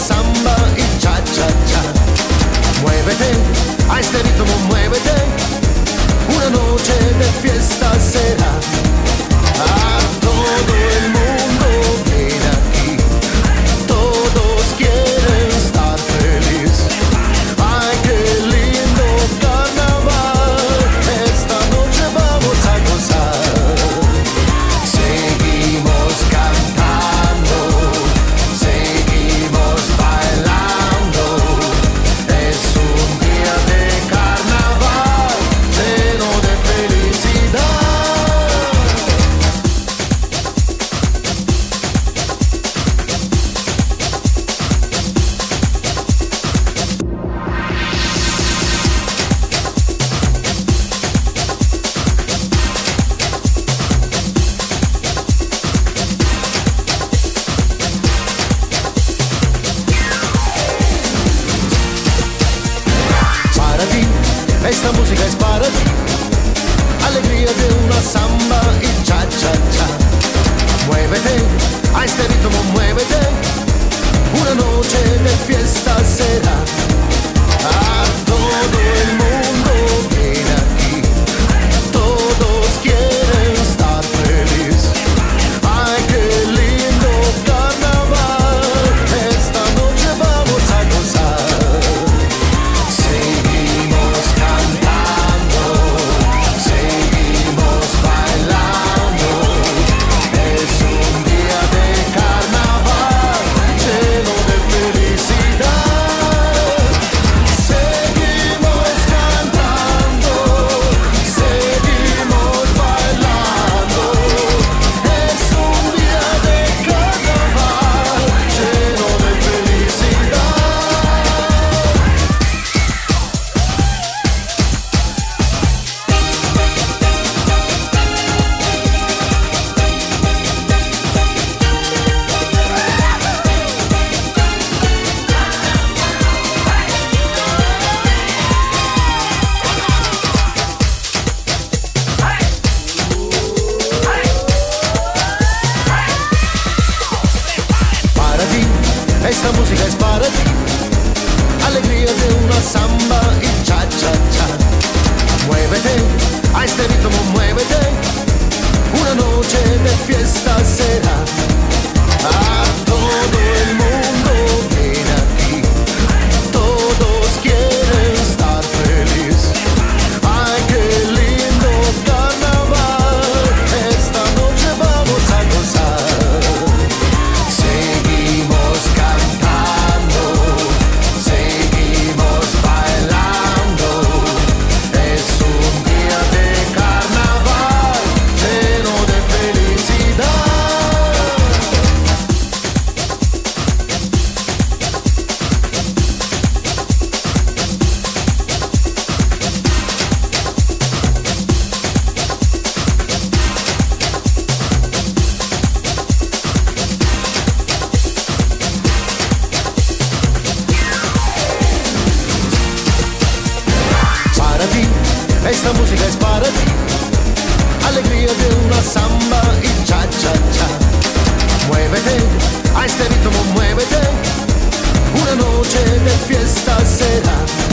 samba y cha-cha-cha. Muévete, a este ritmo muévete, una noche de fiesta será. A todo el mundo viene aquí, todos quieren estar feliz. Ay, qué lindo carnaval, esta noche vamos a gozar. Seguimos cantando, seguimos bailando, es un día de carnaval lleno de felicidad. Para ti, esta música es para ti, alegría de una samba y cha-cha-cha. Muévete, a este ritmo muévete, una noche de fiesta será. A todo el mundo viene aquí, todos quieren estar feliz. Ay, qué lindo carnaval, esta noche vamos a gozar. Seguimos cantando, seguimos bailando, es un día de carnaval lleno de felicidad. Seguimos cantando, seguimos bailando, es un día de carnaval lleno de felicidad. Para ti, esta música es para ti, alegría de una samba y cha-cha-cha. Muévete, a este ritmo muévete, una noche de fiesta será. A todo el mundo viene aquí, todos quieren estar feliz. Ay, qué lindo carnaval, esta noche vamos a gozar. Seguimos cantando, seguimos bailando, es un día de carnaval lleno de felicidad. Para ti, esta música es para ti, alegría de una samba y cha-cha-cha. Muévete, a este ritmo muévete, una noche de fiesta será.